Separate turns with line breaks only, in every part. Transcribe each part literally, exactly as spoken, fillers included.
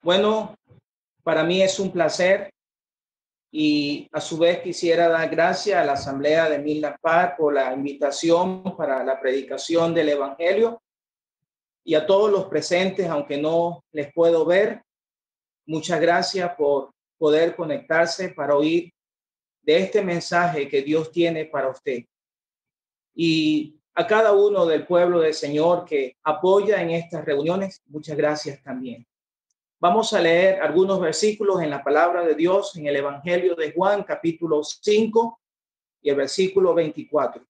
Bueno, para mí es un placer y a su vez quisiera dar gracias a la Asamblea de Midland Park por la invitación para la predicación del Evangelio y a todos los presentes, aunque no les puedo ver. Muchas gracias por poder conectarse para oír de este mensaje que Dios tiene para usted. Y a cada uno del pueblo del Señor que apoya en estas reuniones, muchas gracias también. Vamos a leer algunos versículos en la palabra de Dios en el Evangelio de Juan, capítulo cinco y el versículo veinticuatro.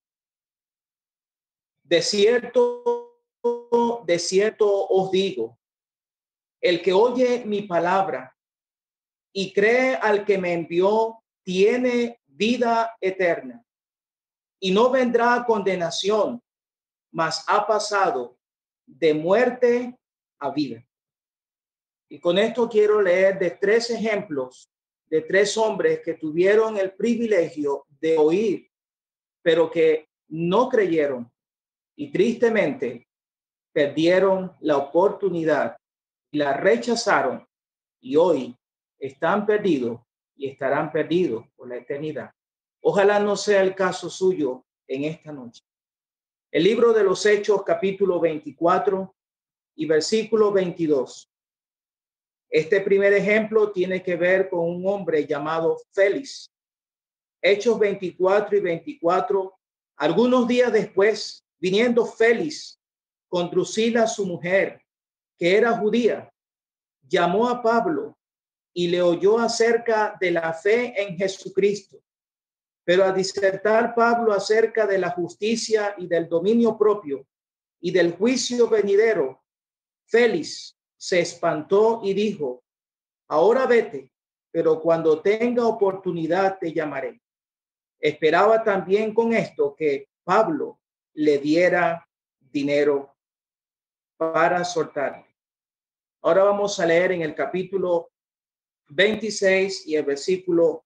De cierto, de cierto os digo, el que oye mi palabra y cree al que me envió, tiene vida eterna y no vendrá a condenación, mas ha pasado de muerte a vida. Y con esto quiero leer de tres ejemplos de tres hombres que tuvieron el privilegio de oír, pero que no creyeron y tristemente perdieron la oportunidad y la rechazaron y hoy están perdidos y estarán perdidos por la eternidad. Ojalá no sea el caso suyo en esta noche. El libro de los Hechos, capítulo veinticuatro y versículo veintidós. Este primer ejemplo tiene que ver con un hombre llamado Félix. Hechos veinticuatro y veinticuatro. Algunos días después, viniendo Félix con Drusila, su mujer, que era judía, llamó a Pablo y le oyó acerca de la fe en Jesucristo. Pero al disertar Pablo acerca de la justicia y del dominio propio y del juicio venidero, Félix se espantó y dijo: ahora vete, pero cuando tenga oportunidad te llamaré. Esperaba también con esto que Pablo le diera dinero para soltarle. Ahora vamos a leer en el capítulo veintiséis y el versículo,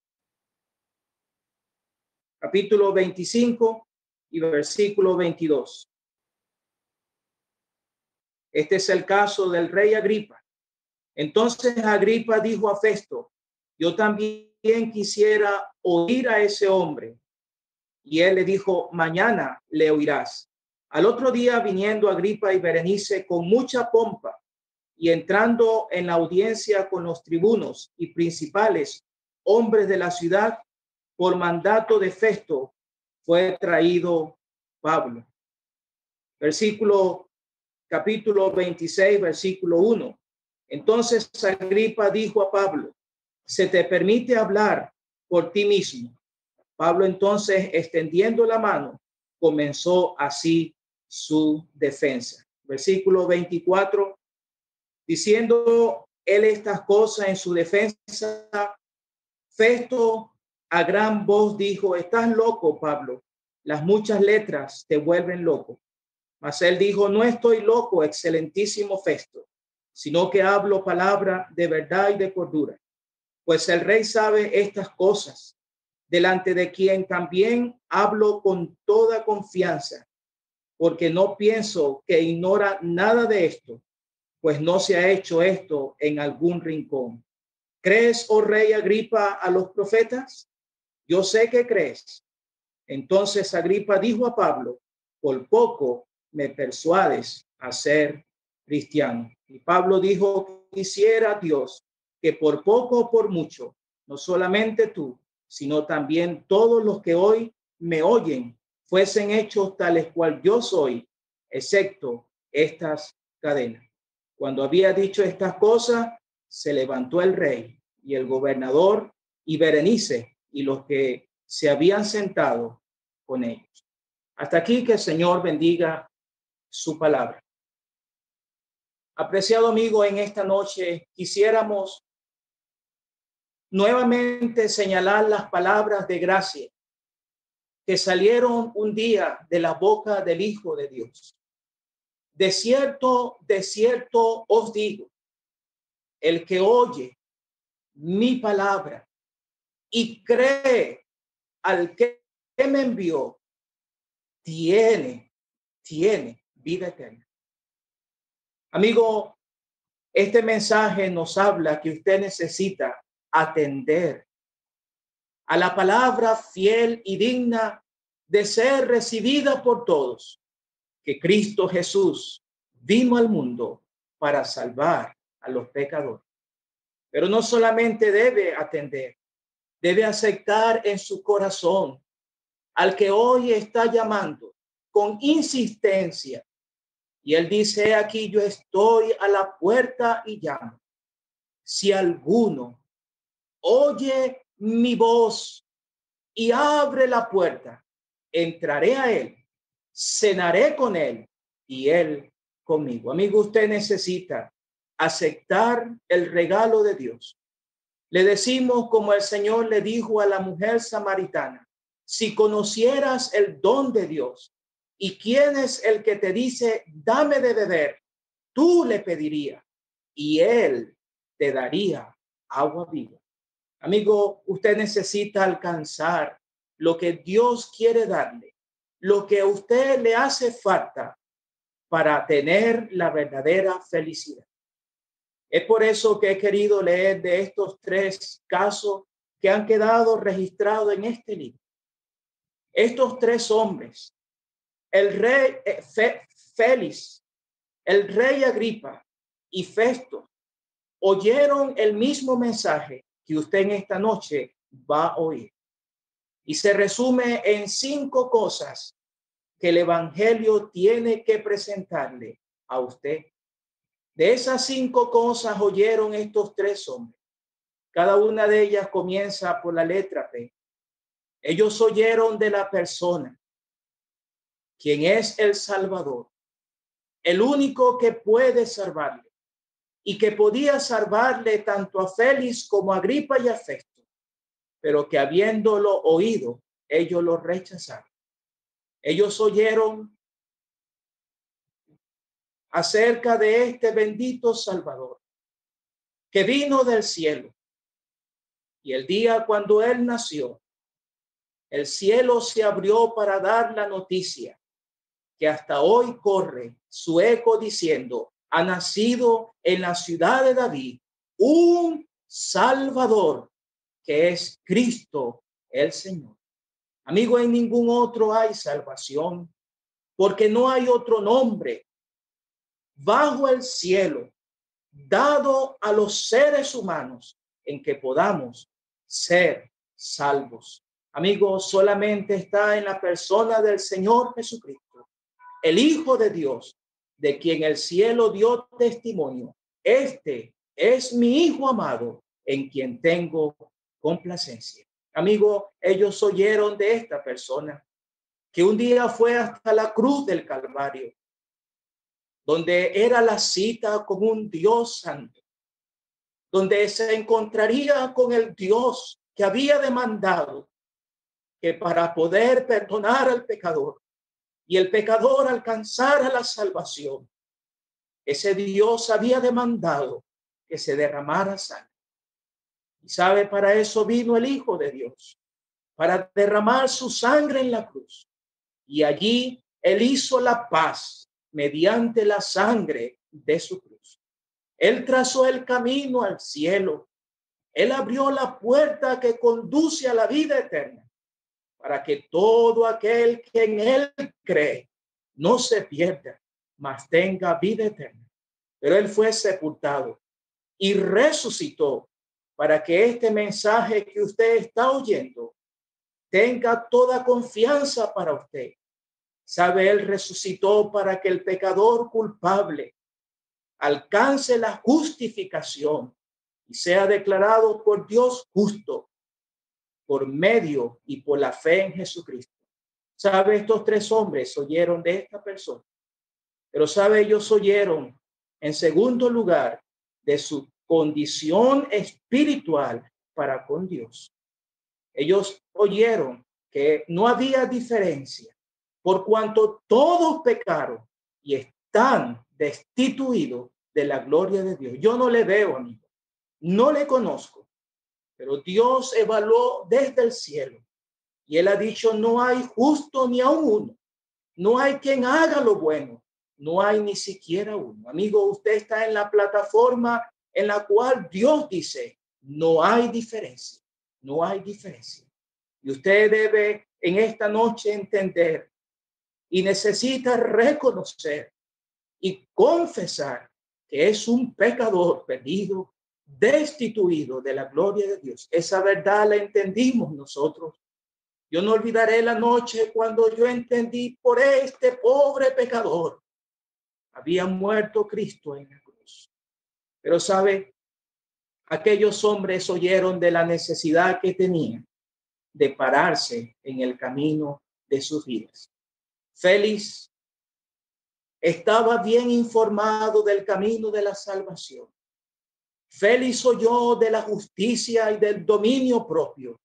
capítulo veinticinco y versículo veintidós. Este es el caso del rey Agripa. Entonces Agripa dijo a Festo: yo también quisiera oír a ese hombre. Y él le dijo: mañana le oirás. Al otro día, viniendo Agripa y Berenice con mucha pompa y entrando en la audiencia con los tribunos y principales hombres de la ciudad, por mandato de Festo, fue traído Pablo. Versículo, capítulo veintiséis, versículo uno. Entonces Agripa dijo a Pablo: se te permite hablar por ti mismo. Pablo entonces, extendiendo la mano, comenzó así su defensa. Versículo veinticuatro, diciendo él estas cosas en su defensa, Festo a gran voz dijo: estás loco, Pablo, las muchas letras te vuelven loco. Mas él dijo: no estoy loco, excelentísimo Festo, sino que hablo palabra de verdad y de cordura. Pues el rey sabe estas cosas, delante de quien también hablo con toda confianza, porque no pienso que ignora nada de esto, pues no se ha hecho esto en algún rincón. ¿Crees, oh rey Agripa, a los profetas? Yo sé que crees. Entonces Agripa dijo a Pablo: por poco me persuades a ser cristiano. Y Pablo dijo: quisiera Dios que por poco o por mucho, no solamente tú, sino también todos los que hoy me oyen, fuesen hechos tales cual yo soy, excepto estas cadenas. Cuando había dicho estas cosas, se levantó el rey y el gobernador y Berenice y los que se habían sentado con ellos. Hasta aquí, que el Señor bendiga su palabra. Apreciado amigo, en esta noche quisiéramos nuevamente señalar las palabras de gracia que salieron un día de la boca del Hijo de Dios. De cierto, de cierto os digo, el que oye mi palabra y cree al que me envió, tiene, tiene vida eterna. Amigo, Este mensaje nos habla que usted necesita atender a la palabra fiel y digna de ser recibida por todos, que Cristo Jesús vino al mundo para salvar a los pecadores. Pero no solamente debe atender, debe aceptar en su corazón al que hoy está llamando con insistencia. Y él dice: aquí yo estoy a la puerta y llamo. Si alguno oye mi voz y abre la puerta, entraré a él, cenaré con él y él conmigo. Amigo, usted necesita aceptar el regalo de Dios. Le decimos como el Señor le dijo a la mujer samaritana: si conocieras el don de Dios y quién es el que te dice dame de beber, tú le pedirías y él te daría agua viva. Amigo, usted necesita alcanzar lo que Dios quiere darle, lo que a usted le hace falta para tener la verdadera felicidad. Es por eso que he querido leer de estos tres casos que han quedado registrados en este libro. Estos tres hombres, el rey eh, Fe, Félix, el rey Agripa y Festo, oyeron el mismo mensaje que usted en esta noche va a oír. Y se resume en cinco cosas que el evangelio tiene que presentarle a usted. De esas cinco cosas oyeron estos tres hombres. Cada una de ellas comienza por la letra P. Ellos oyeron de la persona, quien es el Salvador, el único que puede salvarle y que podía salvarle tanto a Félix como a Agripa y a Festo, pero que habiéndolo oído, ellos lo rechazaron. Ellos oyeron acerca de este bendito Salvador que vino del cielo, y el día cuando él nació, el cielo se abrió para dar la noticia que hasta hoy corre su eco diciendo: ha nacido en la ciudad de David un Salvador, que es Cristo el Señor. Amigo, en ningún otro hay salvación, porque no hay otro nombre bajo el cielo dado a los seres humanos en que podamos ser salvos. Amigos, solamente está en la persona del Señor Jesucristo, el Hijo de Dios, de quien el cielo dio testimonio. Este es mi Hijo amado, en quien tengo complacencia. Amigo, ellos oyeron de esta persona que un día fue hasta la cruz del Calvario, donde era la cita con un Dios santo, donde se encontraría con el Dios que había demandado que para poder perdonar al pecador y el pecador alcanzara la salvación, ese Dios había demandado que se derramara sangre. Y sabe, para eso vino el Hijo de Dios, para derramar su sangre en la cruz. Y allí él hizo la paz mediante la sangre de su cruz. Él trazó el camino al cielo. Él abrió la puerta que conduce a la vida eterna, para que todo aquel que en él cree no se pierda, mas tenga vida eterna. Pero él fue sepultado y resucitó para que este mensaje que usted está oyendo tenga toda confianza para usted. Sabe, él resucitó para que el pecador culpable alcance la justificación y sea declarado por Dios justo por medio y por la fe en Jesucristo. Sabe, estos tres hombres oyeron de esta persona, pero sabe, ellos oyeron en segundo lugar de su condición espiritual para con Dios. Ellos oyeron que no había diferencia, por cuanto todos pecaron y están destituidos de la gloria de Dios. Yo no le veo, amigo, no le conozco, pero Dios evaluó desde el cielo y él ha dicho: no hay justo ni aun uno, no hay quien haga lo bueno, no hay ni siquiera uno. Amigo, usted está en la plataforma en la cual Dios dice, no hay diferencia, no hay diferencia. Y usted debe en esta noche entender y necesita reconocer y confesar que es un pecador perdido, destituido de la gloria de Dios. Esa verdad la entendimos nosotros. Yo no olvidaré la noche cuando yo entendí por este pobre pecador había muerto Cristo en la cruz. Pero sabe, aquellos hombres oyeron de la necesidad que tenían de pararse en el camino de sus vidas. Félix estaba bien informado del camino de la salvación. Félix oyó de la justicia y del dominio propio.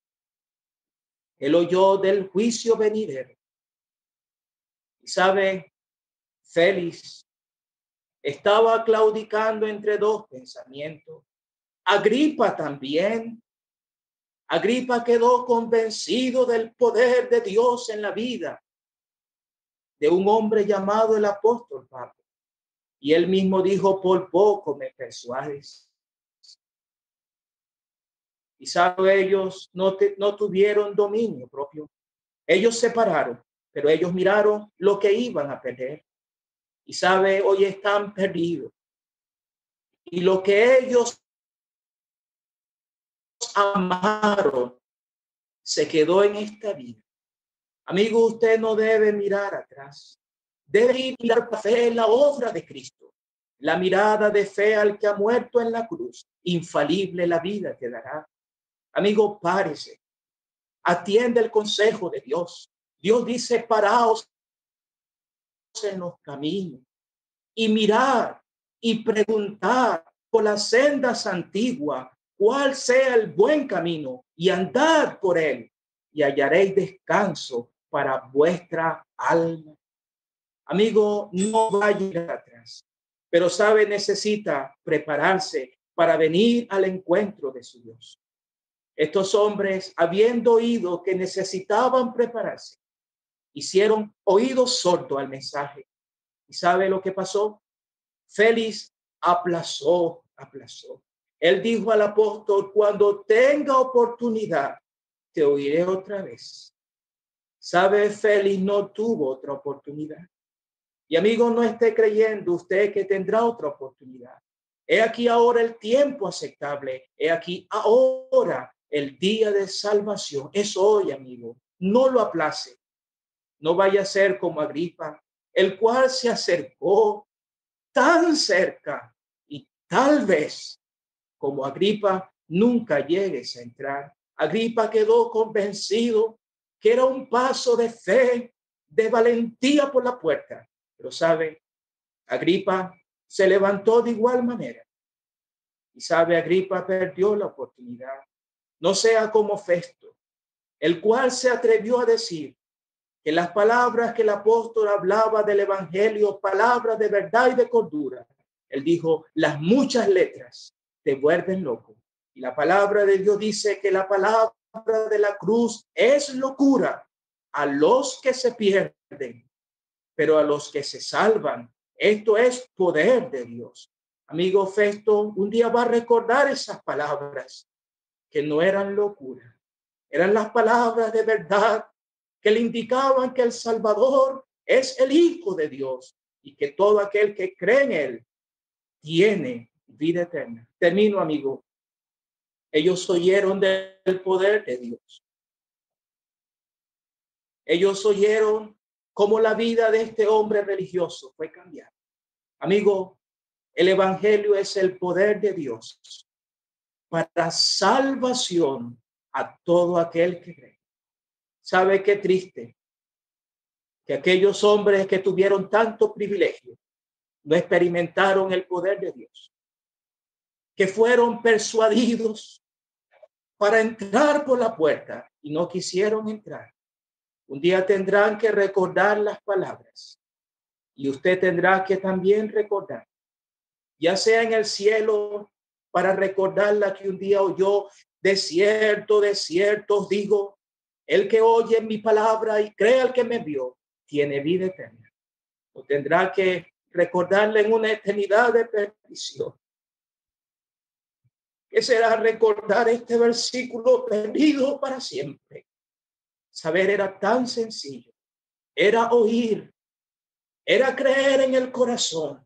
Él oyó del juicio venidero. Y sabe, Félix estaba claudicando entre dos pensamientos. Agripa también. Agripa quedó convencido del poder de Dios en la vida de un hombre llamado el apóstol Pablo. Y él mismo dijo, por poco me persuades. Y sabe, ellos no, te, no tuvieron dominio propio. Ellos se pararon, pero ellos miraron lo que iban a perder. Y sabe, hoy están perdidos. Y lo que ellos amaron se quedó en esta vida. Amigo, usted no debe mirar atrás. Debe mirar para fe en la obra de Cristo. La mirada de fe al que ha muerto en la cruz. Infalible la vida te dará. Amigo, párese. Atiende el consejo de Dios. Dios dice, paraos en los caminos y mirar y preguntar por las sendas antiguas cuál sea el buen camino y andad por él y hallaréis descanso para vuestra alma. Amigo, no vaya atrás, pero sabe, necesita prepararse para venir al encuentro de su Dios. Estos hombres, habiendo oído que necesitaban prepararse, hicieron oídos sordos al mensaje. ¿Y sabe lo que pasó? Félix aplazó, aplazó. Él dijo al apóstol, cuando tenga oportunidad, te oiré otra vez. ¿Sabe? Félix no tuvo otra oportunidad. Y amigo, no esté creyendo usted que tendrá otra oportunidad. He aquí ahora el tiempo aceptable. He aquí ahora el día de salvación. Es hoy, amigo. No lo aplace. No vaya a ser como Agripa, el cual se acercó tan cerca y tal vez como Agripa nunca llegues a entrar. Agripa quedó convencido que era un paso de fe, de valentía por la puerta. Pero sabe, Agripa se levantó de igual manera. Y sabe, Agripa perdió la oportunidad. No sea como Festo, el cual se atrevió a decir que las palabras que el apóstol hablaba del evangelio, palabras de verdad y de cordura, él dijo, las muchas letras te vuelven loco. Y la palabra de Dios dice que la palabra de la cruz es locura a los que se pierden, pero a los que se salvan, esto es poder de Dios. Amigo Festo, un día va a recordar esas palabras que no eran locura, eran las palabras de verdad que le indicaban que el Salvador es el Hijo de Dios y que todo aquel que cree en él tiene vida eterna. Termino, amigo. Ellos oyeron del poder de Dios. Ellos oyeron cómo la vida de este hombre religioso fue cambiada. Amigo, el evangelio es el poder de Dios para salvación a todo aquel que cree. ¿Sabe qué triste? Que aquellos hombres que tuvieron tanto privilegio no experimentaron el poder de Dios, que fueron persuadidos para entrar por la puerta y no quisieron entrar. Un día tendrán que recordar las palabras y usted tendrá que también recordar, ya sea en el cielo, para recordar la que un día oyó, de cierto, de cierto os digo, el que oye mi palabra y cree al que me envió, tiene vida eterna. o tendrá que recordarle en una eternidad de perdición. ¿Qué será recordar este versículo perdido para siempre? Saber era tan sencillo. Era oír. Era creer en el corazón.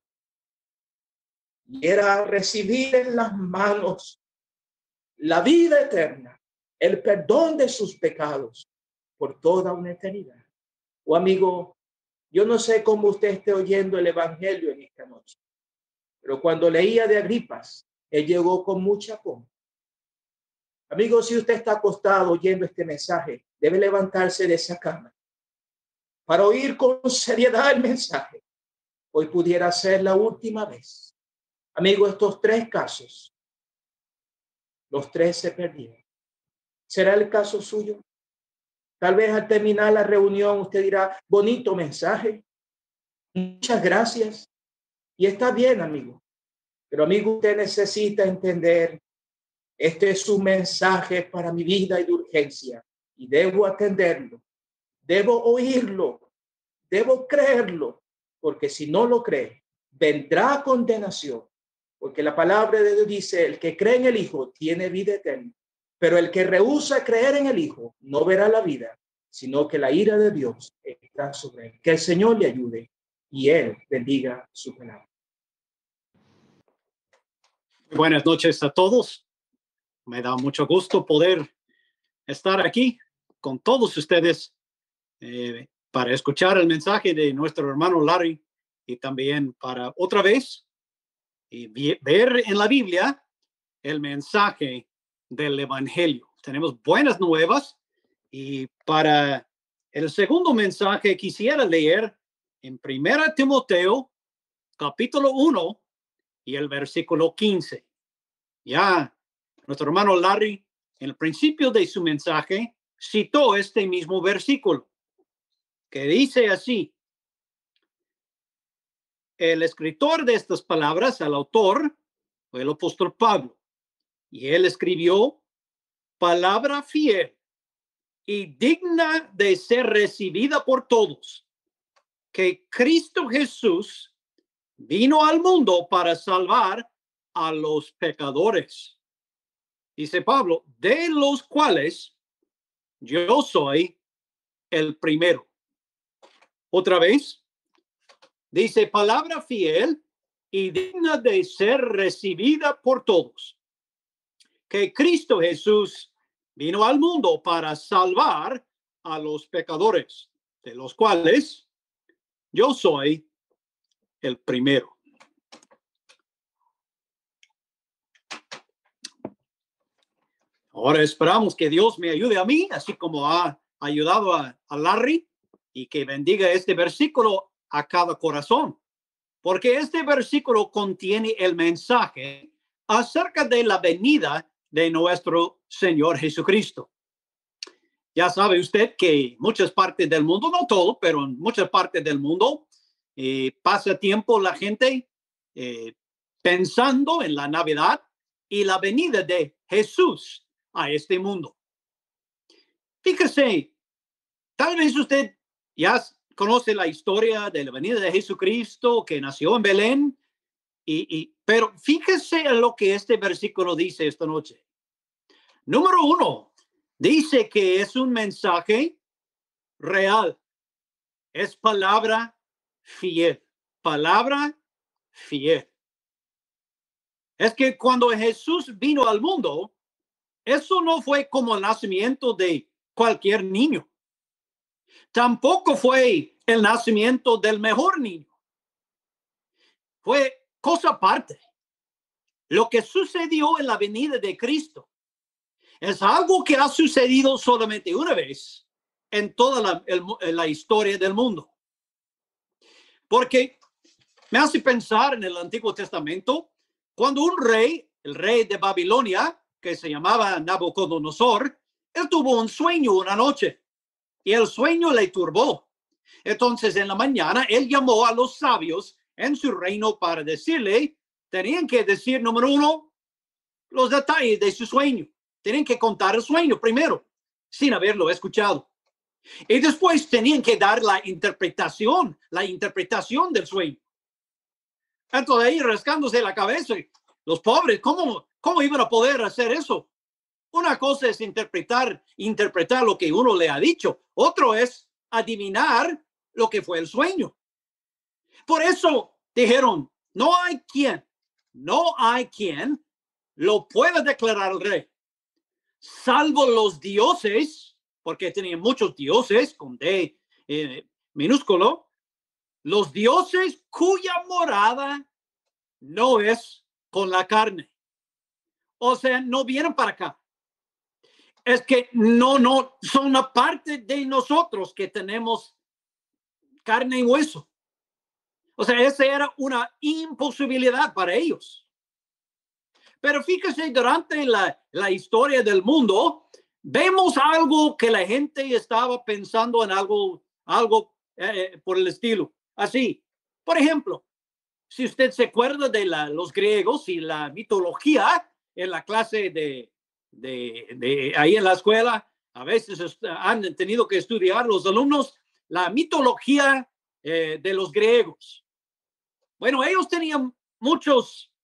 Y era recibir en las manos la vida eterna, el perdón de sus pecados por toda una eternidad. Oh, amigo, yo no sé cómo usted esté oyendo el evangelio en esta noche, pero cuando leía de Agripas, él llegó con mucha pompa. Amigo, si usted está acostado oyendo este mensaje, debe levantarse de esa cama para oír con seriedad el mensaje. Hoy pudiera ser la última vez. Amigo, estos tres casos, los tres se perdieron. ¿Será el caso suyo? Tal vez al terminar la reunión usted dirá, bonito mensaje, muchas gracias. Y está bien, amigo. Pero, amigo, usted necesita entender, este es un mensaje para mi vida y de urgencia. Y debo atenderlo, debo oírlo, debo creerlo. Porque si no lo cree, vendrá condenación. Porque la palabra de Dios dice, el que cree en el Hijo tiene vida eterna. Pero el que rehúsa creer en el Hijo no verá la vida, sino que la ira de Dios está sobre él. Que el Señor le ayude y Él bendiga su palabra.
Buenas noches a todos. Me da mucho gusto poder estar aquí con todos ustedes eh, para escuchar el mensaje de nuestro hermano Larry y también para otra vez y ver en la Biblia el mensaje del Evangelio. Tenemos buenas nuevas y para el segundo mensaje quisiera leer en Primera Timoteo capítulo uno y el versículo quince. Ya nuestro hermano Larry en el principio de su mensaje citó este mismo versículo que dice así: el escritor de estas palabras, el autor, fue el apóstol Pablo, y él escribió palabra fiel y digna de ser recibida por todos, que Cristo Jesús vino al mundo para salvar a los pecadores. Dice Pablo, de los cuales yo soy el primero. Otra vez, dice palabra fiel y digna de ser recibida por todos, que Cristo Jesús vino al mundo para salvar a los pecadores, de los cuales yo soy el primero. Ahora esperamos que Dios me ayude a mí, así como ha ayudado a, a Larry, y que bendiga este versículo a cada corazón, porque este versículo contiene el mensaje acerca de la venida de nuestro Señor Jesucristo. Ya sabe usted que muchas partes del mundo, no todo, pero en muchas partes del mundo, eh, pasa tiempo la gente eh, pensando en la Navidad y la venida de Jesús a este mundo. Fíjese, tal vez usted ya conoce la historia de la venida de Jesucristo, que nació en Belén, y, y, pero fíjese en lo que este versículo dice esta noche. Número uno, dice que es un mensaje real. Es palabra fiel. Palabra fiel. Es que cuando Jesús vino al mundo, eso no fue como el nacimiento de cualquier niño. Tampoco fue el nacimiento del mejor niño. Fue cosa aparte. Lo que sucedió en la venida de Cristo es algo que ha sucedido solamente una vez en toda la, el, la historia del mundo. Porque me hace pensar en el Antiguo Testamento, cuando un rey, el rey de Babilonia, que se llamaba Nabucodonosor, él tuvo un sueño una noche y el sueño le turbó. Entonces en la mañana él llamó a los sabios en su reino para decirle, tenían que decir, número uno, los detalles de su sueño. Tienen que contar el sueño primero, sin haberlo escuchado. Y después tenían que dar la interpretación, la interpretación del sueño. Entonces ahí rascándose la cabeza, los pobres, ¿cómo, cómo iban a poder hacer eso? Una cosa es interpretar, interpretar lo que uno le ha dicho. Otro es adivinar lo que fue el sueño. Por eso dijeron, no hay quien, no hay quien lo pueda declarar al rey, salvo los dioses, porque tenían muchos dioses con D eh, minúsculo, los dioses cuya morada no es con la carne. O sea, no vienen para acá. Es que no, no, son una parte de nosotros que tenemos carne y hueso. O sea, esa era una imposibilidad para ellos. Pero fíjese, durante la, la historia del mundo, vemos algo que la gente estaba pensando en algo, algo eh, por el estilo. Así, por ejemplo, si usted se acuerda de la, los griegos y la mitología en la clase de, de, de ahí en la escuela, a veces han tenido que estudiar los alumnos la mitología eh, de los griegos. Bueno, ellos tenían muchos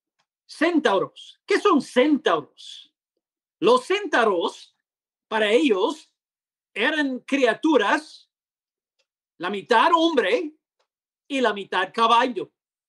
centauros. ¿Qué son centauros? Los centauros, para ellos, eran criaturas, la mitad hombre y la mitad caballo.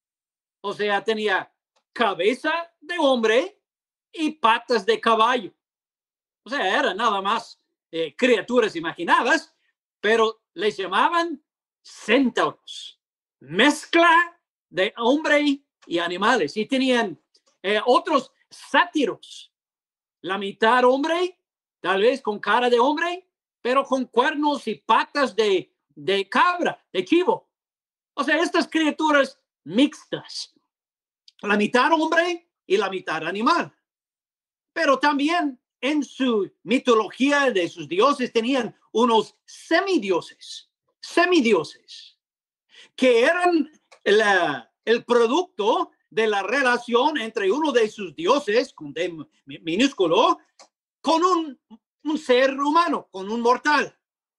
O sea, tenía cabeza de hombre y patas de caballo. O sea, eran nada más eh, criaturas imaginadas, pero les llamaban centauros. Mezcla de hombre y animales. Y tenían eh, otros sátiros. La mitad hombre, tal vez con cara de hombre, pero con cuernos y patas de, de cabra, de chivo. O sea, estas criaturas mixtas. La mitad hombre y la mitad animal. Pero también en su mitología de sus dioses tenían unos semidioses, semidioses, que eran la, el producto de la relación entre uno de sus dioses, con D minúsculo, con un, un ser humano, con un mortal.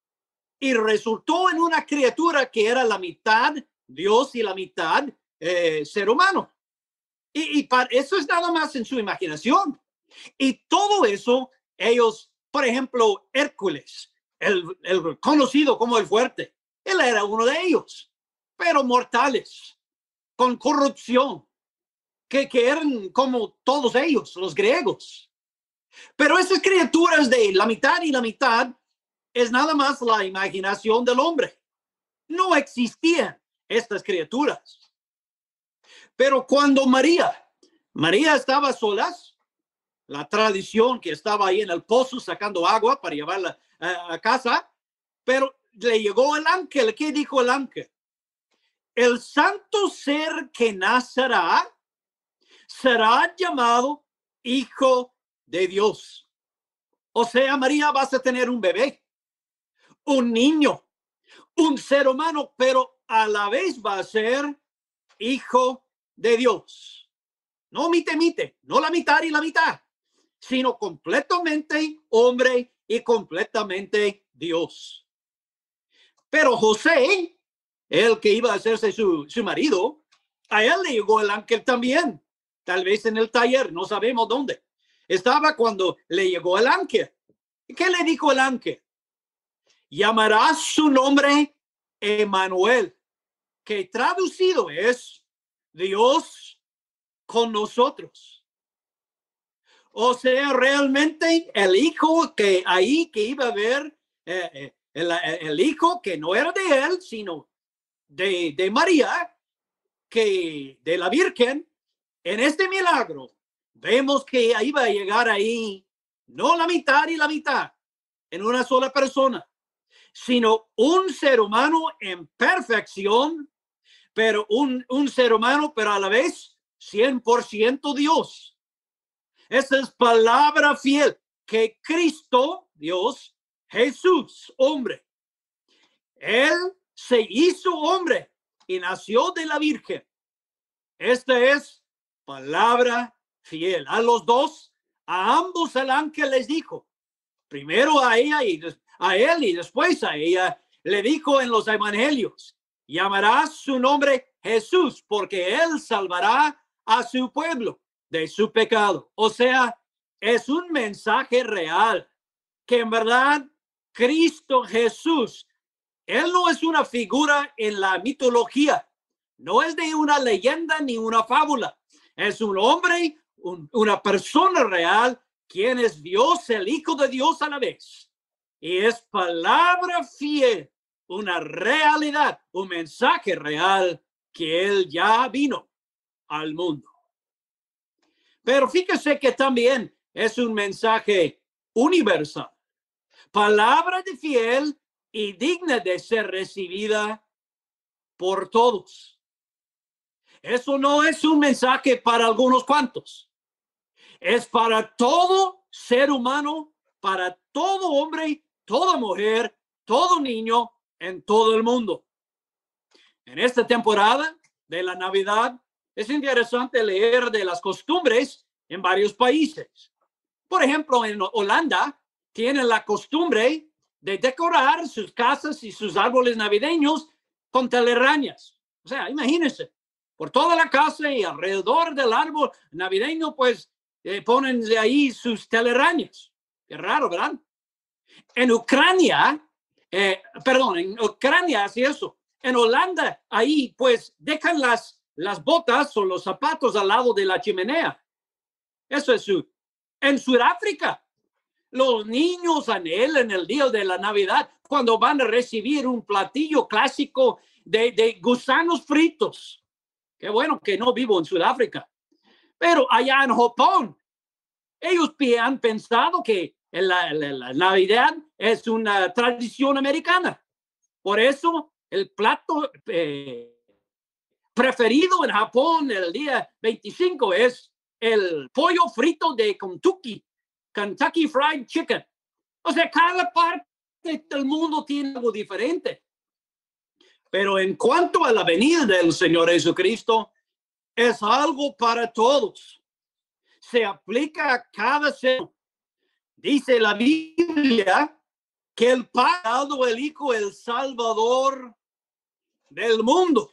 Y resultó en una criatura que era la mitad Dios y la mitad eh, ser humano. Y, y para, eso es nada más en su imaginación. Y todo eso, ellos, por ejemplo, Hércules, el, el conocido como el fuerte, él era uno de ellos, pero mortales, con corrupción, que, que eran como todos ellos, los griegos. Pero esas criaturas de la mitad y la mitad es nada más la imaginación del hombre. No existían estas criaturas. Pero cuando María, María estaba solas, la tradición que estaba ahí en el pozo sacando agua para llevarla a, a casa, pero le llegó el ángel. ¿Qué dijo el ángel? El santo ser que nacerá será llamado Hijo de Dios. O sea, María, vas a tener un bebé, un niño, un ser humano, pero a la vez va a ser Hijo de Dios. No mite, mite, no la mitad y la mitad, sino completamente hombre y completamente Dios. Pero José, el que iba a hacerse su, su marido, a él le llegó el ángel también, tal vez en el taller, no sabemos dónde. Estaba cuando le llegó el ángel. ¿Qué le dijo el ángel? Llamará su nombre Emmanuel, que traducido es Dios con nosotros. O sea, realmente el hijo que ahí que iba a ver, eh, el, el hijo que no era de él, sino de, de María, que de la Virgen, en este milagro, vemos que iba a llegar ahí, no la mitad y la mitad, en una sola persona, sino un ser humano en perfección, pero un, un ser humano, pero a la vez cien por ciento Dios. Esa es palabra fiel, que Cristo, Dios, Jesús, hombre, él se hizo hombre y nació de la Virgen. Esta es palabra fiel. A los dos, a ambos el ángel les dijo, primero a ella y a él y después a ella, le dijo en los evangelios, llamará su nombre Jesús, porque él salvará a su pueblo de su pecado. O sea, es un mensaje real, que en verdad Cristo Jesús, él no es una figura en la mitología, no es de una leyenda ni una fábula, es un hombre, un, una persona real, quien es Dios, el Hijo de Dios a la vez. Y es palabra fiel, una realidad, un mensaje real que él ya vino al mundo. Pero fíjese que también es un mensaje universal, palabra de fiel y digna de ser recibida por todos. Eso no es un mensaje para algunos cuantos, es para todo ser humano, para todo hombre, toda mujer, todo niño en todo el mundo. En esta temporada de la Navidad es interesante leer de las costumbres en varios países. Por ejemplo, en Holanda tienen la costumbre de decorar sus casas y sus árboles navideños con telarañas. O sea, imagínense, por toda la casa y alrededor del árbol navideño, pues eh, ponen de ahí sus telarañas. Qué raro, ¿verdad? En Ucrania, eh, perdón, en Ucrania hace eso. En Holanda, ahí pues dejan las, las botas o los zapatos al lado de la chimenea. Eso es su. En Sudáfrica, los niños anhelan el día de la Navidad cuando van a recibir un platillo clásico de, de gusanos fritos. Qué bueno que no vivo en Sudáfrica. Pero allá en Japón, ellos han pensado que la, la, la Navidad es una tradición americana. Por eso el plato eh, preferido en Japón el día veinticinco es el pollo frito de Kentucky, Kentucky Fried Chicken. O sea, cada parte del mundo tiene algo diferente. Pero en cuanto a la venida del Señor Jesucristo, es algo para todos. Se aplica a cada ser. Dice la Biblia que el Padre ha dado el Hijo, el Salvador del mundo.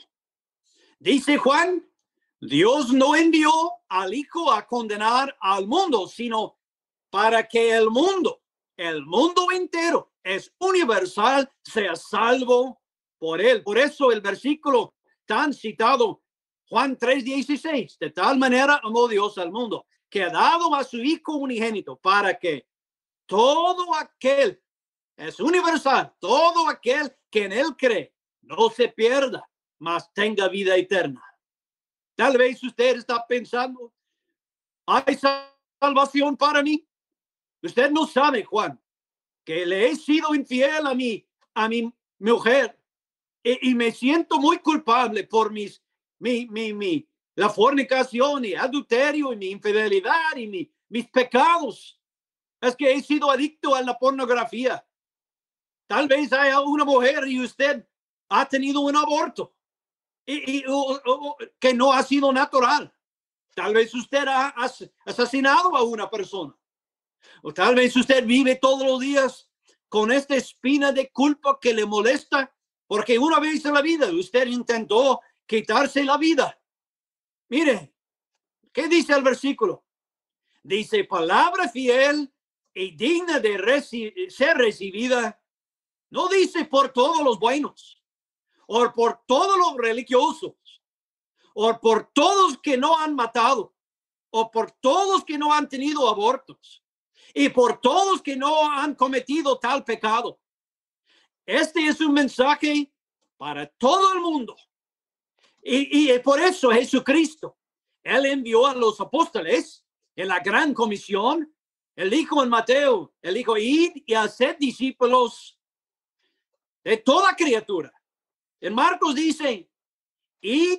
Dice Juan, Dios no envió al Hijo a condenar al mundo, sino para que el mundo, el mundo entero, es universal, sea salvo por él. Por eso el versículo tan citado, Juan tres dieciséis, de tal manera amó Dios al mundo, que ha dado a su Hijo unigénito, para que todo aquel, es universal, todo aquel que en él cree, no se pierda, mas tenga vida eterna. Tal vez usted está pensando, ¿hay salvación para mí? Usted no sabe, Juan, que le he sido infiel a mi, a mi mujer y, y me siento muy culpable por mis, mi, mi, mi, la fornicación y adulterio y mi infidelidad y mi, mis pecados. Es que he sido adicto a la pornografía. Tal vez haya una mujer y usted ha tenido un aborto y, y o, o, que no ha sido natural. Tal vez usted ha asesinado a una persona. O tal vez usted vive todos los días con esta espina de culpa que le molesta porque una vez en la vida usted intentó quitarse la vida. Mire, ¿qué dice el versículo? Dice, palabra fiel y digna de reci- ser recibida. No dice por todos los buenos, o por todos los religiosos, o por todos que no han matado, o por todos que no han tenido abortos, y por todos que no han cometido tal pecado. Este es un mensaje para todo el mundo. Y, y por eso Jesucristo, él envió a los apóstoles en la gran comisión. Él dijo en Mateo, él dijo, id y haced discípulos de toda criatura. En Marcos dice, id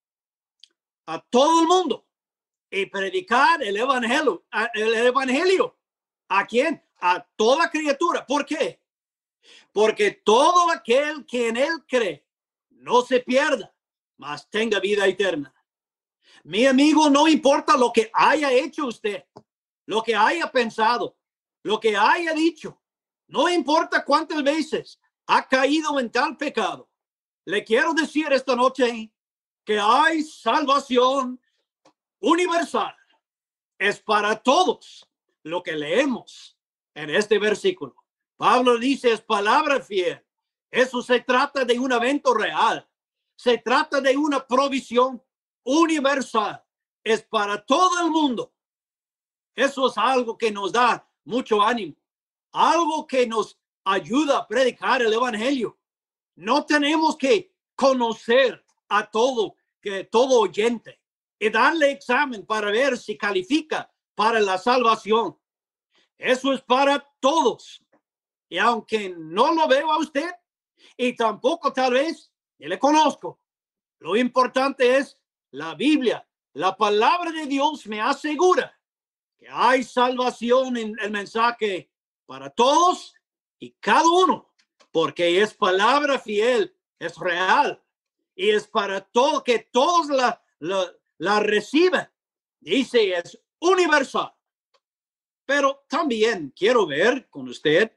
a todo el mundo y predicar el evangelio, el evangelio. ¿A quién? A toda criatura. ¿Por qué? Porque todo aquel que en él cree no se pierda, mas tenga vida eterna. Mi amigo, no importa lo que haya hecho usted, lo que haya pensado, lo que haya dicho, No importa cuántas veces ha caído en tal pecado. Le quiero decir esta noche que hay salvación universal. Es para todos lo que leemos en este versículo. Pablo dice, es palabra fiel. Eso se trata de un evento real. Se trata de una provisión universal. Es para todo el mundo. Eso es algo que nos da mucho ánimo. Algo que nos ayuda a predicar el evangelio. No tenemos que conocer a todo, que todo oyente y darle examen para ver si califica para la salvación. Eso es para todos. Y aunque no lo veo a usted y tampoco tal vez yo le conozco, lo importante es la Biblia. La palabra de Dios me asegura que hay salvación en el mensaje para todos y cada uno, porque es palabra fiel, es real y es para todo, que todos la, la, la reciben. Dice, es universal. Pero también quiero ver con usted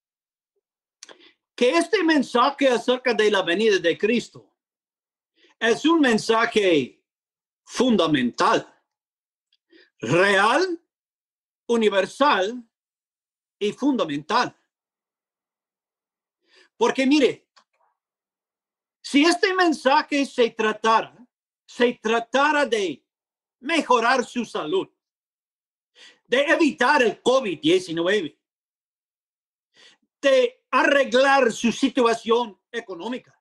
que este mensaje acerca de la venida de Cristo es un mensaje fundamental, real, universal y fundamental. Porque mire, si este mensaje se tratara, se tratara de mejorar su salud, de evitar el COVID diecinueve, de arreglar su situación económica,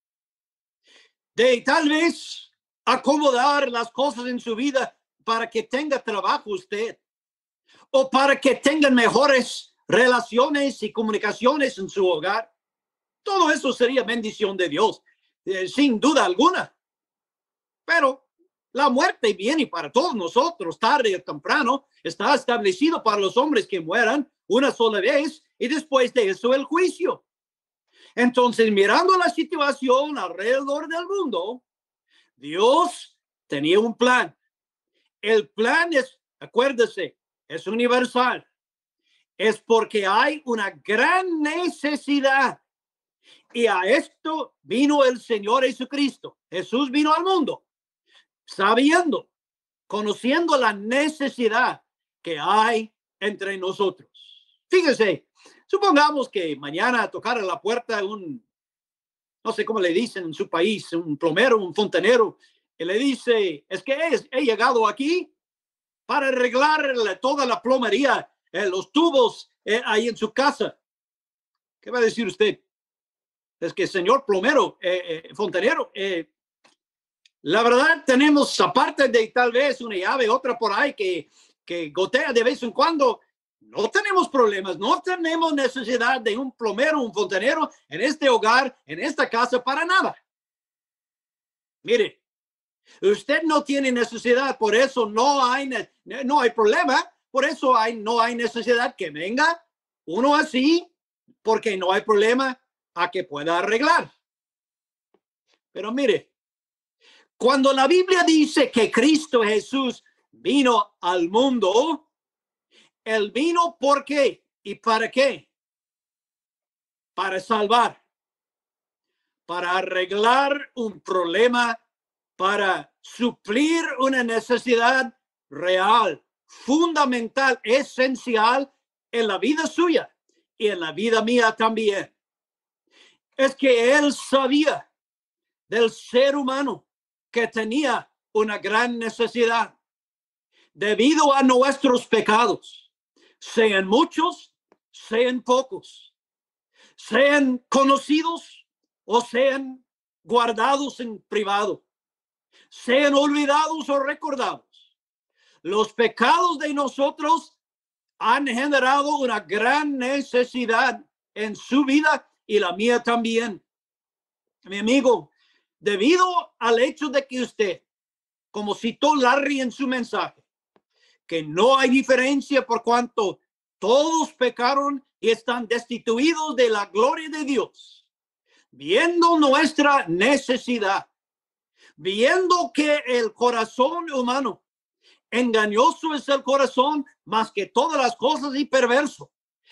de tal vez acomodar las cosas en su vida para que tenga trabajo usted, o para que tengan mejores relaciones y comunicaciones en su hogar. Todo eso sería bendición de Dios, eh, sin duda alguna. Pero la muerte viene para todos nosotros, tarde o temprano. Está establecido para los hombres que mueran una sola vez y después de eso el juicio. Entonces, mirando la situación alrededor del mundo, Dios tenía un plan. El plan es, acuérdese, es universal. Es porque hay una gran necesidad. Y a esto vino el Señor Jesucristo. Jesús vino al mundo sabiendo, conociendo la necesidad que hay entre nosotros. Fíjese, supongamos que mañana tocara la puerta un, no sé cómo le dicen en su país, un plomero, un fontanero, y le dice, es que he, he llegado aquí para arreglar toda la plomería, eh, los tubos eh, ahí en su casa. ¿Qué va a decir usted? Es que, señor plomero, eh, eh, fontanero, eh, la verdad tenemos, aparte de tal vez una llave, otra por ahí que, que gotea de vez en cuando, no tenemos problemas, no tenemos necesidad de un plomero, un fontanero en este hogar, en esta casa, para nada. Mire, usted no tiene necesidad, por eso no hay, no hay problema, por eso hay, no hay necesidad que venga uno así, porque no hay problema a que pueda arreglar. Pero mire, cuando la Biblia dice que Cristo Jesús vino al mundo, Él vino ¿por qué? ¿Y para qué? Para salvar, para arreglar un problema, para suplir una necesidad real, fundamental, esencial en la vida suya y en la vida mía también. Es que Él sabía del ser humano que tenía una gran necesidad debido a nuestros pecados, sean muchos, sean pocos, sean conocidos o sean guardados en privado, sean olvidados o recordados. Los pecados de nosotros han generado una gran necesidad en su vida y la mía también. Mi amigo, debido al hecho de que usted, como citó Larry en su mensaje, que no hay diferencia por cuanto todos pecaron y están destituidos de la gloria de Dios, viendo nuestra necesidad, viendo que el corazón humano, engañoso es el corazón más que todas las cosas y perverso,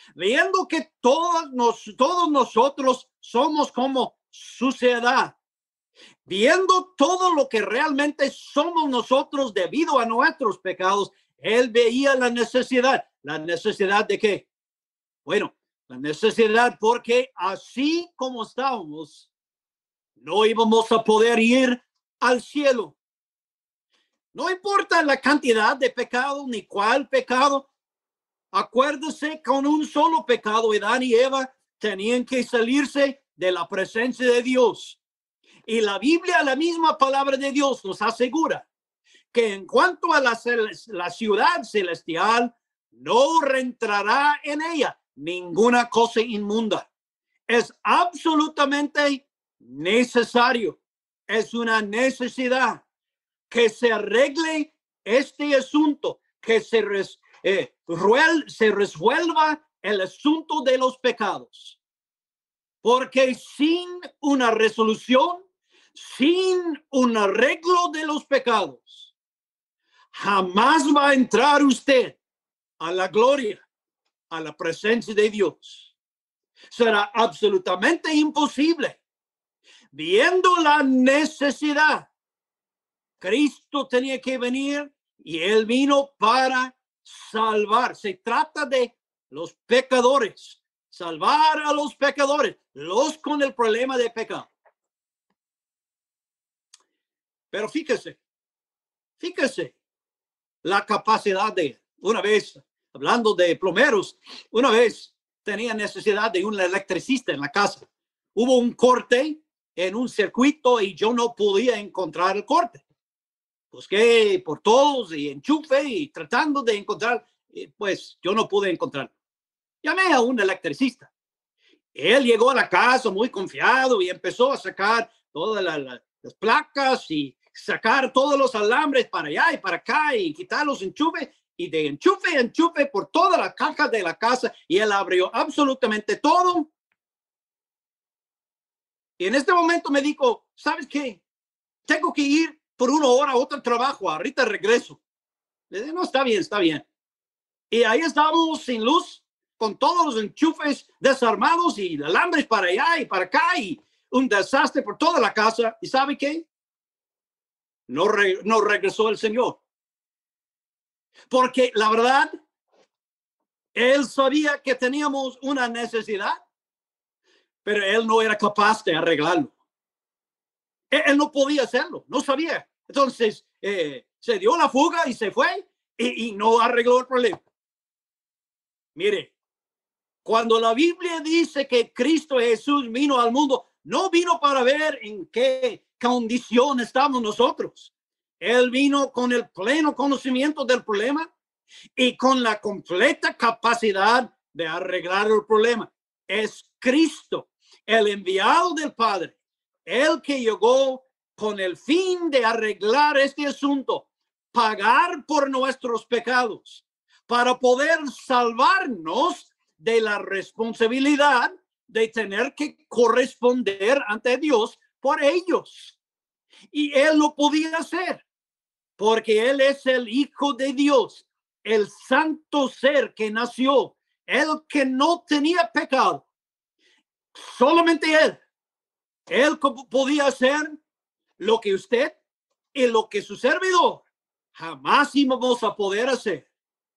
viendo que todos, nos, todos nosotros somos como suciedad, viendo todo lo que realmente somos nosotros debido a nuestros pecados, él veía la necesidad. ¿La necesidad de qué? Bueno, la necesidad porque así como estábamos, no íbamos a poder ir al cielo. No importa la cantidad de pecado ni cuál pecado. Acuérdese, con un solo pecado, Adán y Eva tenían que salirse de la presencia de Dios. Y la Biblia, la misma palabra de Dios, nos asegura que en cuanto a la, la ciudad celestial, no reentrará en ella ninguna cosa inmunda. Es absolutamente necesario. Es una necesidad que se arregle este asunto, que se, res, eh, ruel, se resuelva el asunto de los pecados. Porque sin una resolución, sin un arreglo de los pecados, jamás va a entrar usted a la gloria, a la presencia de Dios. Será absolutamente imposible. Viendo la necesidad, Cristo tenía que venir y él vino para salvar. Se trata de los pecadores, salvar a los pecadores, los con el problema de pecado. Pero fíjese, fíjese la capacidad de, una vez, hablando de plomeros, una vez tenía necesidad de un electricista en la casa. Hubo un corte en un circuito y yo no podía encontrar el corte. Busqué por todos y enchufe y tratando de encontrar, pues yo no pude encontrar. Llamé a un electricista. Él llegó a la casa muy confiado y empezó a sacar todas la, la, las placas y sacar todos los alambres para allá y para acá y quitar los enchufes y de enchufe a enchufe por toda la caja de la casa, y él abrió absolutamente todo. Y en este momento me dijo, ¿sabes qué? Tengo que ir por una hora a otro trabajo, ahorita regreso. Le dije, no, está bien, está bien. Y ahí estábamos sin luz, con todos los enchufes desarmados y alambres para allá y para acá y un desastre por toda la casa. ¿Y sabe qué? No, re, no regresó el Señor. Porque la verdad, él sabía que teníamos una necesidad, pero él no era capaz de arreglarlo. Él, él no podía hacerlo, no sabía. Entonces, eh, se dio la fuga y se fue y, y no arregló el problema. Mire, cuando la Biblia dice que Cristo Jesús vino al mundo, no vino para ver en qué condición estamos nosotros. Él vino con el pleno conocimiento del problema y con la completa capacidad de arreglar el problema. Es Cristo, el enviado del Padre, el que llegó con el fin de arreglar este asunto, pagar por nuestros pecados, para poder salvarnos de la responsabilidad de tener que corresponder ante Dios por ellos. Y él lo podía hacer porque él es el Hijo de Dios, el santo ser que nació, el que no tenía pecado. Solamente él. Él podía hacer lo que usted y lo que su servidor jamás íbamos a poder hacer.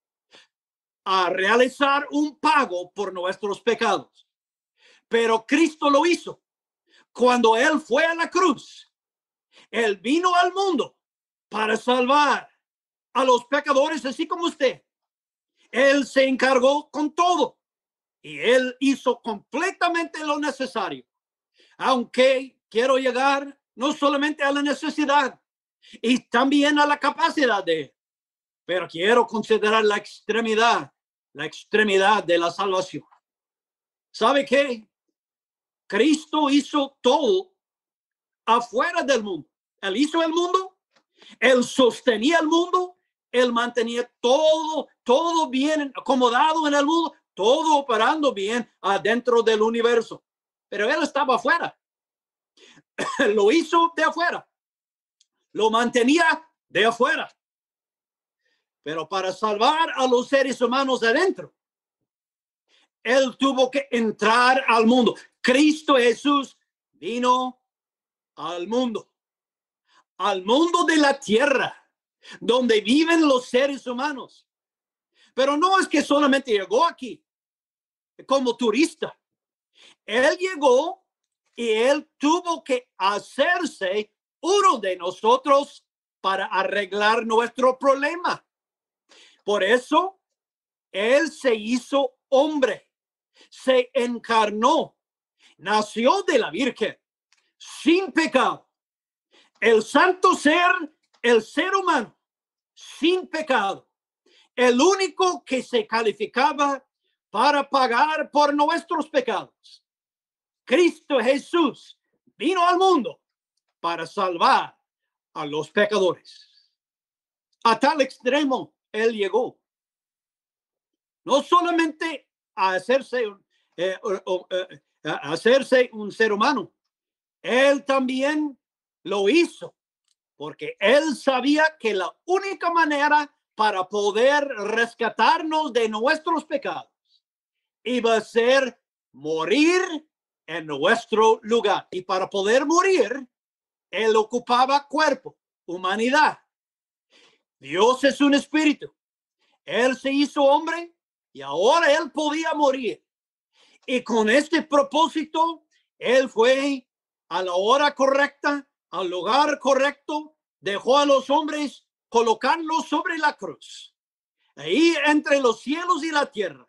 A realizar un pago por nuestros pecados. Pero Cristo lo hizo. Cuando él fue a la cruz, él vino al mundo para salvar a los pecadores, así como usted. Él se encargó con todo y él hizo completamente lo necesario. Aunque quiero llegar no solamente a la necesidad y también a la capacidad de él, pero quiero considerar la extremidad, la extremidad de la salvación. ¿Sabe qué? Cristo hizo todo afuera del mundo. Él hizo el mundo, él sostenía el mundo, él mantenía todo, todo bien acomodado en el mundo, todo operando bien adentro del universo. Pero él estaba afuera. Lo hizo de afuera. Lo mantenía de afuera. Pero para salvar a los seres humanos adentro, Él tuvo que entrar al mundo. Cristo Jesús vino al mundo, al mundo de la tierra, donde viven los seres humanos. Pero no es que solamente llegó aquí como turista. Él llegó y él tuvo que hacerse uno de nosotros para arreglar nuestro problema. Por eso, él se hizo hombre, se encarnó, nació de la Virgen, sin pecado. El santo ser, el ser humano, sin pecado. El único que se calificaba para pagar por nuestros pecados. Cristo Jesús vino al mundo para salvar a los pecadores. A tal extremo él llegó. No solamente a hacerse, eh, eh, a hacerse un ser humano. Él también lo hizo porque él sabía que la única manera para poder rescatarnos de nuestros pecados iba a ser morir en nuestro lugar. Y para poder morir, él ocupaba cuerpo, humanidad. Dios es un espíritu. Él se hizo hombre y ahora él podía morir. Y con este propósito, él fue a la hora correcta, al lugar correcto, dejó a los hombres colocarlos sobre la cruz. Ahí entre los cielos y la tierra,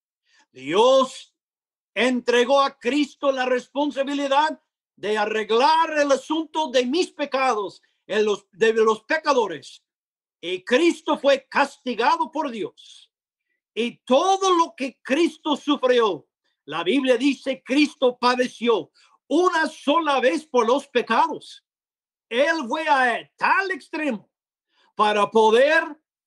Dios entregó a Cristo la responsabilidad de arreglar el asunto de mis pecados, de los, de los pecadores. Y Cristo fue castigado por Dios. Y todo lo que Cristo sufrió, la Biblia dice, Cristo padeció una sola vez por los pecados. Él fue a tal extremo para poder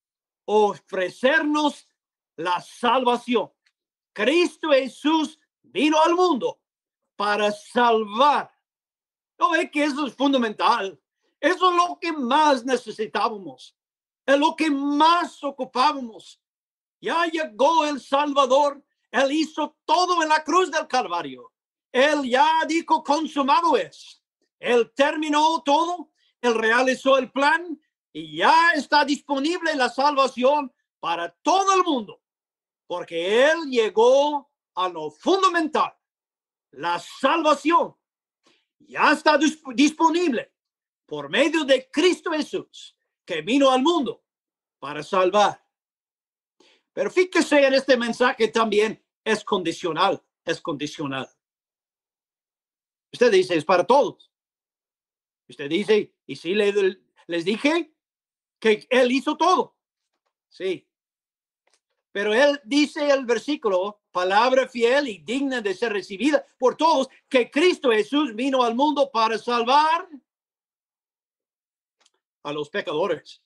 ofrecernos la salvación. Cristo Jesús vino al mundo para salvar. ¿No ve que eso es fundamental? Eso es lo que más necesitábamos. Es lo que más ocupábamos. Ya llegó el Salvador. Él hizo todo en la cruz del Calvario. Él ya dijo, consumado es. Él terminó todo. Él realizó el plan y ya está disponible la salvación para todo el mundo. Porque él llegó a lo fundamental. La salvación ya está disponible por medio de Cristo Jesús, que vino al mundo para salvar. Pero fíjese en este mensaje también es condicional, es condicional. Usted dice, es para todos. Usted dice, y sí les, les dije que él hizo todo. Sí. Pero él dice el versículo, palabra fiel y digna de ser recibida por todos, que Cristo Jesús vino al mundo para salvar a los pecadores.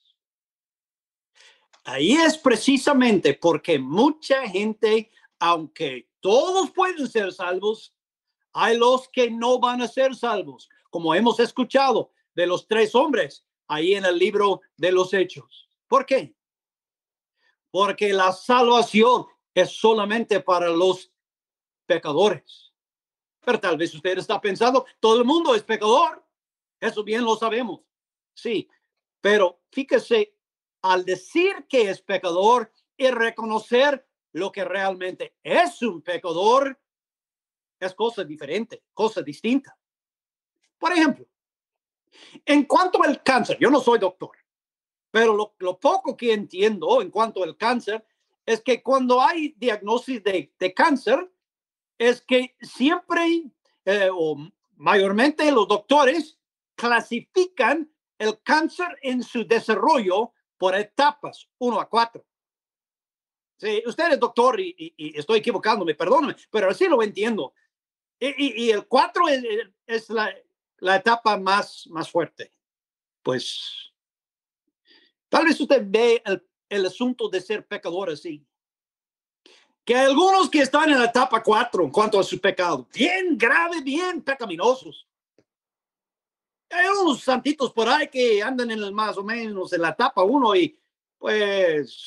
Ahí es precisamente porque mucha gente, aunque todos pueden ser salvos, hay los que no van a ser salvos, como hemos escuchado de los tres hombres ahí en el libro de los Hechos. ¿Por qué? Porque la salvación es solamente para los pecadores. Pero tal vez usted está pensando, todo el mundo es pecador. Eso bien lo sabemos. Sí, pero fíjese, al decir que es pecador y reconocer lo que realmente es un pecador, es cosa diferente, cosa distinta. Por ejemplo, en cuanto al cáncer, yo no soy doctor, pero lo, lo poco que entiendo en cuanto al cáncer es que cuando hay diagnóstico de, de cáncer, es que siempre eh, o mayormente los doctores clasifican el cáncer en su desarrollo por etapas, uno a cuatro. Sí, usted es doctor y, y, y estoy equivocándome, perdóname, pero así lo entiendo. Y, y, y el cuatro es, es la, la etapa más, más fuerte. Pues tal vez usted ve el, el asunto de ser pecador así. Que hay algunos que están en la etapa cuatro en cuanto a su pecado, bien grave, bien pecaminosos. Hay unos santitos por ahí que andan en el más o menos en la etapa uno y pues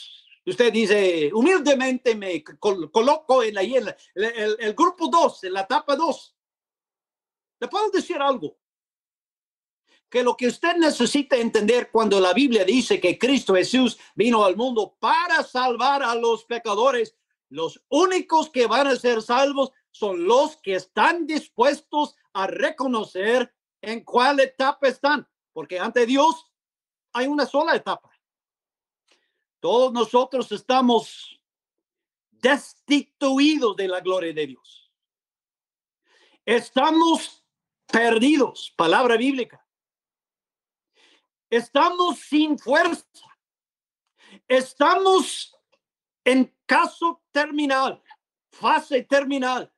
Usted dice, humildemente me col coloco en, ahí en la, el, el grupo dos, en la etapa dos. Le puedo decir algo. Que lo que usted necesita entender cuando la Biblia dice que Cristo Jesús vino al mundo para salvar a los pecadores, los únicos que van a ser salvos son los que están dispuestos a reconocer en cuál etapa están. Porque ante Dios hay una sola etapa. Todos nosotros estamos destituidos de la gloria de Dios. Estamos perdidos, palabra bíblica. Estamos sin fuerza. Estamos en caso terminal, fase terminal.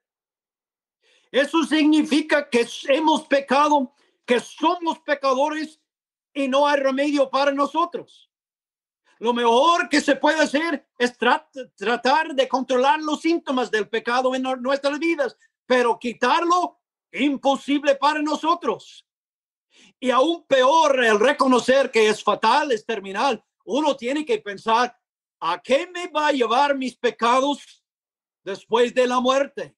Eso significa que hemos pecado, que somos pecadores y no hay remedio para nosotros. Lo mejor que se puede hacer es trat tratar de controlar los síntomas del pecado en nuestras vidas, pero quitarlo, imposible para nosotros. Y aún peor, el reconocer que es fatal, es terminal. Uno tiene que pensar, ¿a qué me va a llevar mis pecados después de la muerte?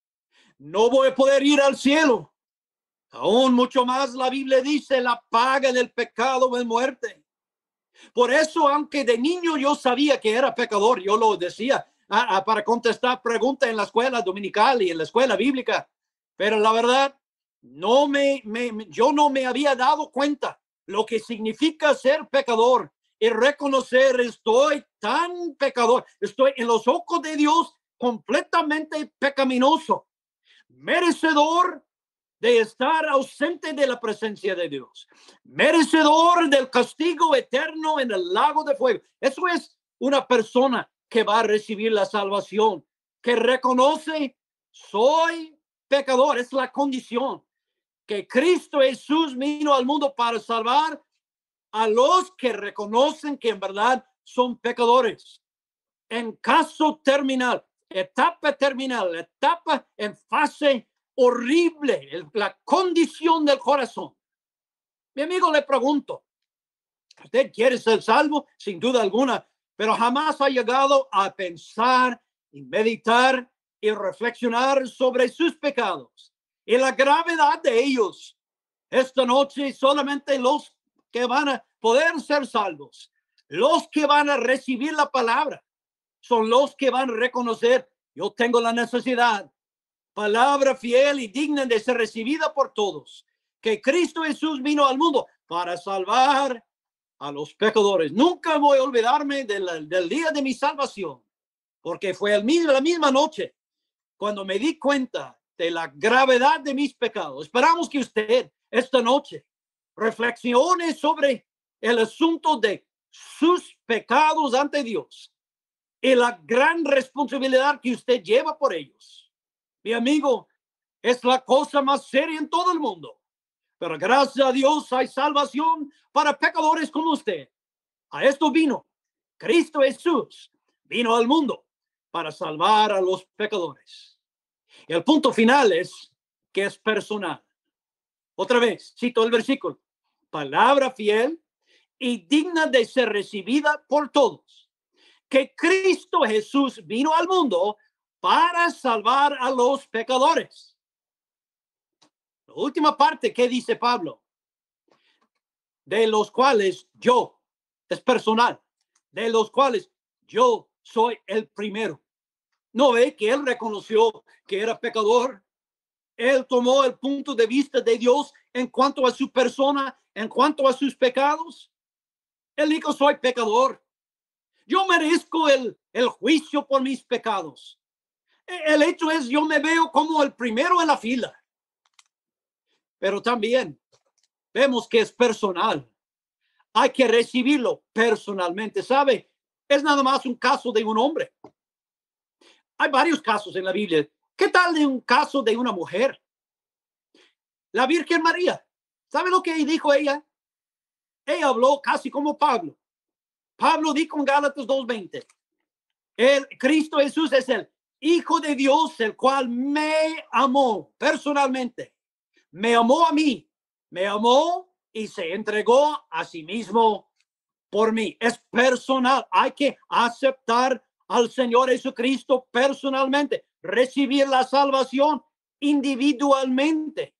No voy a poder ir al cielo. Aún mucho más la Biblia dice, la paga del pecado es muerte. Por eso, aunque de niño yo sabía que era pecador, yo lo decía a, a, para contestar preguntas en la escuela dominical y en la escuela bíblica. Pero la verdad, no me, me, yo no me había dado cuenta lo que significa ser pecador y reconocer estoy tan pecador, estoy en los ojos de Dios completamente pecaminoso, merecedor de estar ausente de la presencia de Dios, merecedor del castigo eterno en el lago de fuego. Eso es una persona que va a recibir la salvación, que reconoce soy pecador, es la condición. Que Cristo Jesús vino al mundo para salvar a los que reconocen que en verdad son pecadores. En caso terminal, etapa terminal, etapa en fase horrible, la condición del corazón. Mi amigo, le pregunto, ¿usted quiere ser salvo? Sin duda alguna, pero jamás ha llegado a pensar y meditar y reflexionar sobre sus pecados y la gravedad de ellos. Esta noche solamente los que van a poder ser salvos, los que van a recibir la palabra, son los que van a reconocer, yo tengo la necesidad, palabra fiel y digna de ser recibida por todos, que Cristo Jesús vino al mundo para salvar a los pecadores. Nunca voy a olvidarme del, del día de mi salvación, porque fue el mismo, la misma noche cuando me di cuenta de la gravedad de mis pecados. Esperamos que usted esta noche reflexione sobre el asunto de sus pecados ante Dios y la gran responsabilidad que usted lleva por ellos. Mi amigo, es la cosa más seria en todo el mundo, pero gracias a Dios hay salvación para pecadores como usted. A esto vino Cristo Jesús, vino al mundo para salvar a los pecadores. Y el punto final es que es personal. Otra vez, cito el versículo. Palabra fiel y digna de ser recibida por todos. Que Cristo Jesús vino al mundo para salvar a los pecadores. La última parte, ¿qué dice Pablo? De los cuales yo, es personal, de los cuales yo soy el primero. ¿No ve que él reconoció que era pecador? Él tomó el punto de vista de Dios en cuanto a su persona, en cuanto a sus pecados. Él dijo, soy pecador. Yo merezco el, el juicio por mis pecados. El hecho es, yo me veo como el primero en la fila. Pero también vemos que es personal. Hay que recibirlo personalmente, ¿sabe? Es nada más un caso de un hombre. Hay varios casos en la Biblia. ¿Qué tal de un caso de una mujer? La Virgen María. ¿Sabe lo que dijo ella? Ella habló casi como Pablo. Pablo dijo en Gálatas dos veinte. El Cristo Jesús es el Hijo de Dios, el cual me amó personalmente. Me amó a mí. Me amó y se entregó a sí mismo por mí. Es personal. Hay que aceptar al Señor Jesucristo personalmente, recibir la salvación individualmente.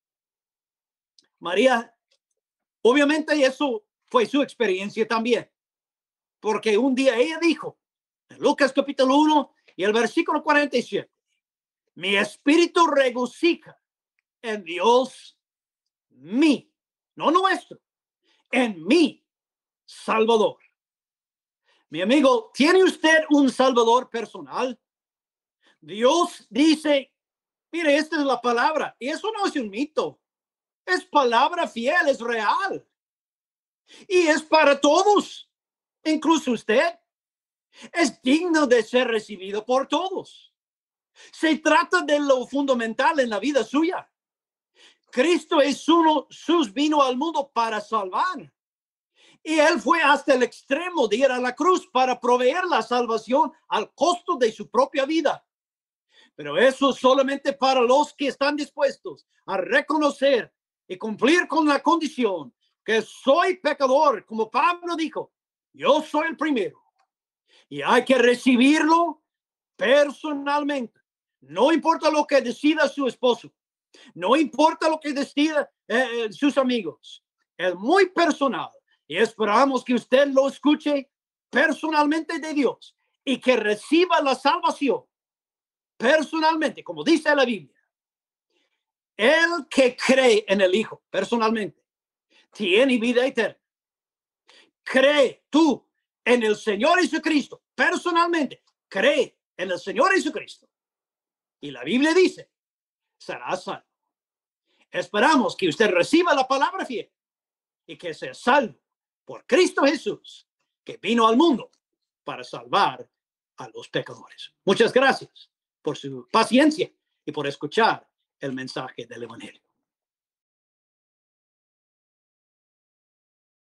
María, obviamente eso fue su experiencia también, porque un día ella dijo, en Lucas capítulo uno y el versículo cuarenta y siete, mi espíritu regocija en Dios, mi, no nuestro, en mi Salvador. Mi amigo, ¿tiene usted un Salvador personal? Dios dice, mire, esta es la palabra, y eso no es un mito, es palabra fiel, es real, y es para todos, incluso usted. Es digno de ser recibido por todos. Se trata de lo fundamental en la vida suya. Cristo es uno, sus vino al mundo para salvar. Y él fue hasta el extremo de ir a la cruz para proveer la salvación al costo de su propia vida. Pero eso solamente para los que están dispuestos a reconocer y cumplir con la condición que soy pecador, como Pablo dijo, yo soy el primero. Y hay que recibirlo personalmente. No importa lo que decida su esposo. No importa lo que decida eh, sus amigos. Es muy personal. Y esperamos que usted lo escuche personalmente de Dios y que reciba la salvación personalmente, como dice la Biblia. El que cree en el Hijo personalmente tiene vida eterna. Cree tú en el Señor Jesucristo personalmente. Cree en el Señor Jesucristo. Y la Biblia dice, será salvo. Esperamos que usted reciba la palabra fiel y que sea salvo por Cristo Jesús, que vino al mundo para salvar a los pecadores. Muchas gracias por su paciencia y por escuchar el mensaje del Evangelio.